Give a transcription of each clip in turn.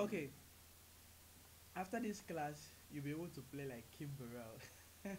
Okay, after this class, you'll be able to play like Kim Burrell.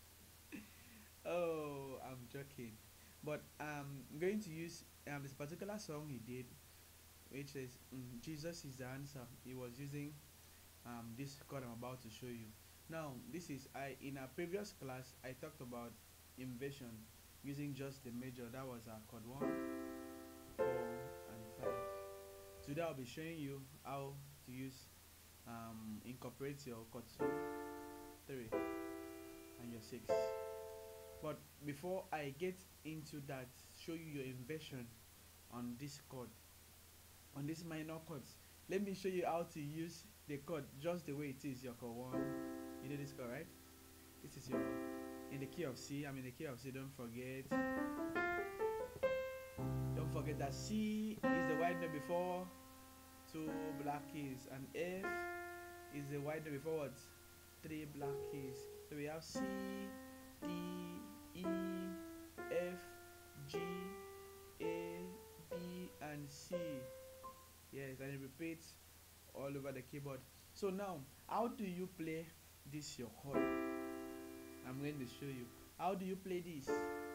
Oh, I'm joking. But I'm going to use this particular song he did, which is Jesus is the answer. He was using this chord I'm about to show you. Now, this is I in our previous class I talked about inversion using just the major. That was our chord 1, 4, and 5. Today I'll be showing you how to use incorporate your chord 2, 3, and your 6. But before I get into that, show you your inversion on this chord, on these minor chords, let me show you how to use the chord just the way it is. Your chord 1, you know this chord, right? This is your in the key of C. I'm in the key of C. Don't forget that C is the white note before two black keys, and F is the white note before what? Three black keys. So we have C, D, E, F, G, A, B, and C. Yes, and it repeats all over the keyboard. So now, how do you play this your chord? I'm going to show you. How do you play this?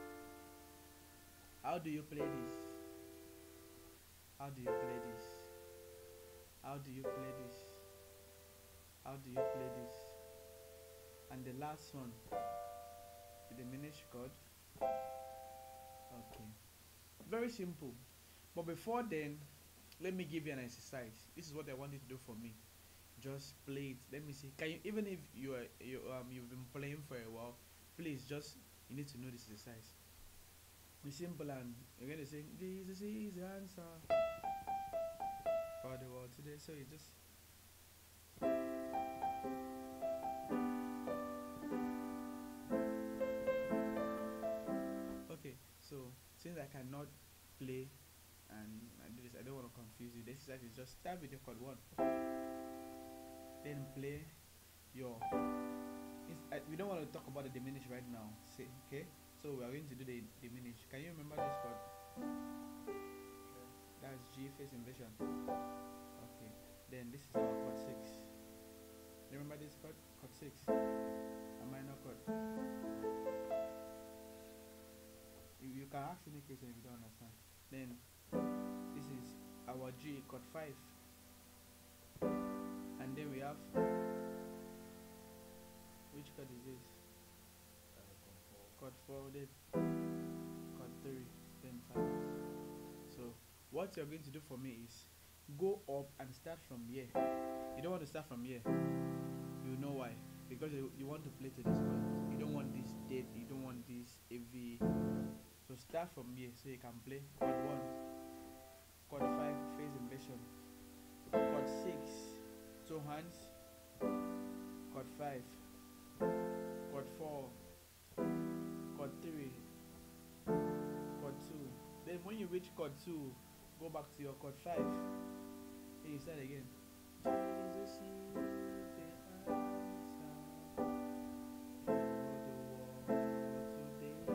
How do you play this? How do you play this? How do you play this? How do you play this? And the last one, the diminished chord. Okay, very simple. But before then, let me give you an exercise. This is what I want you to do for me. Just play it. Let me see. Can you, even if you've been playing for a while, please just you need to know this exercise. It's simple, and you're going to sing Jesus is the answer for the world today. So you just okay. So since I cannot play and I do this, I don't want to confuse you. The exercise is just start with the chord 1, then play your. We don't want to talk about the diminished right now. Say okay. So we are going to do the diminished. Can you remember this chord? That's G face inversion. Okay. Then this is our chord 6. Remember this chord? Chord 6. A minor chord. You can ask any question if you don't understand. Then this is our G chord 5. And then we have, which chord is this? Chord 4, then chord 3, then 5. So what you're going to do for me is go up and start from here. You don't want to start from here. You know why? Because you want to play to this chord. You don't want this dead. You don't want this heavy. So start from here so you can play chord 1, chord 5, phase inversion, chord 6, 2 hands, chord 5, chord 4, chord 3, chord 2. Then when you reach chord 2, go back to your chord 5. Then you start again. Jesus is the answer for the world today.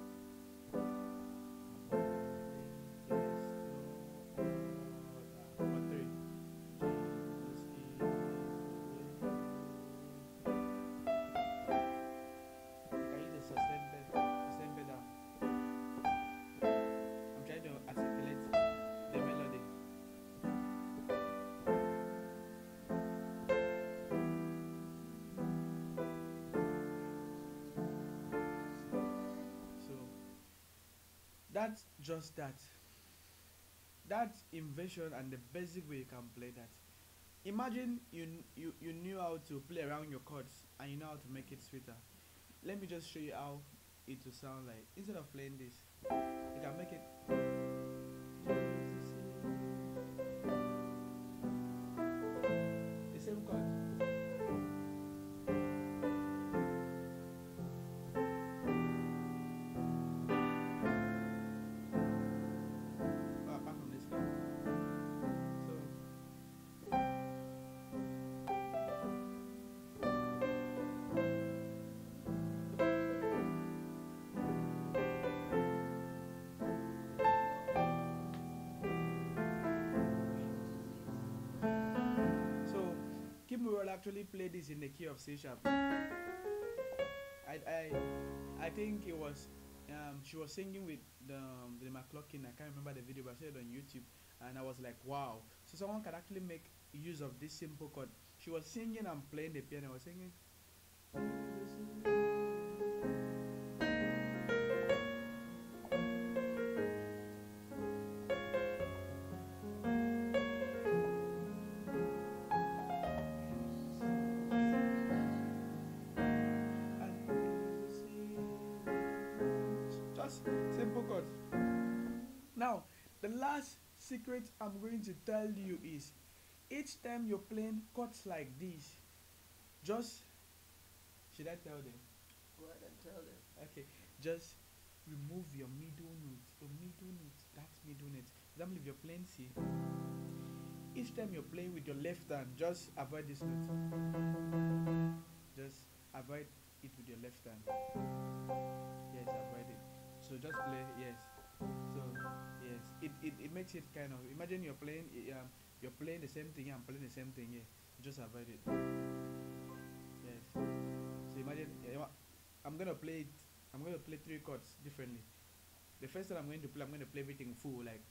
Chord 3. Jesus is the way. You can use a sustain pedal. I'm trying to articulate the melody. So that's just that. That's inversion and the basic way you can play that. Imagine you knew how to play around your chords and you know how to make it sweeter. Let me just show you how it will sound like. Instead of playing this, you can make it the same chord. Apart from this chord. So actually play this in the key of C sharp. I think it was she was singing with the McLaughlin. I can't remember the video, but I saw it on YouTube, and I was like, wow. So someone can actually make use of this simple chord. She was singing and playing the piano. I was singing. Just simple chords. Now, the last secret I'm going to tell you is each time you're playing chords like this, just should I tell them? Go ahead and tell them. Okay, just remove your middle note. Your middle note, that middle note. For example, if you're playing C, each time you're playing with your left hand, just avoid this note. Just avoid it with your left hand. Yes, avoid it. So just play, yes. So yes, it makes it kind of, imagine you're playing the same thing, I'm playing the same thing here. Just avoid it. Yes. So imagine I'm gonna play it. I'm gonna play 3 chords differently. The first time I'm going to play everything full, like.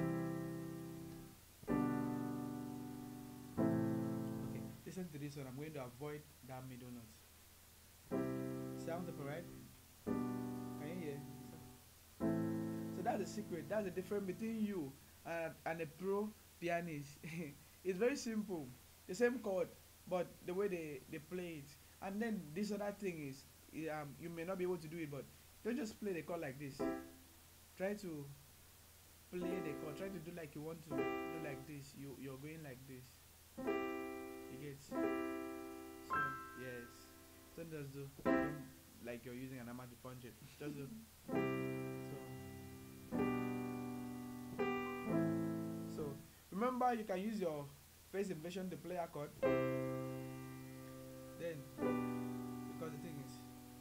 Okay, listen to this one. I'm going to avoid that middle note. Sounds alright? Can you hear? So that's the secret. That's the difference between you and a pro pianist. It's very simple. The same chord, but the way they play it. And then this other thing is, you may not be able to do it, but don't just play the chord like this. Try to play the chord. Try to do like you want to do like this. You're going like this. You get? So yes. Don't just do like you're using an hammer to punch it. Just do. So remember, you can use your face inversion to play a chord. Then, because the thing is,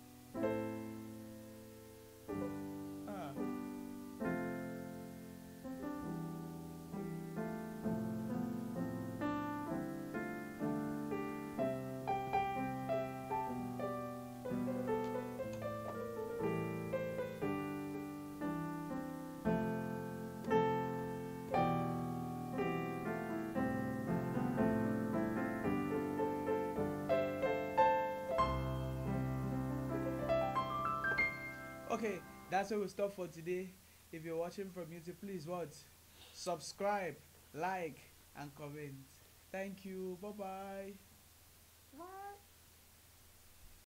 okay, that's where we'll stop for today. If you're watching from YouTube, please subscribe, like, and comment. Thank you. Bye-bye. What?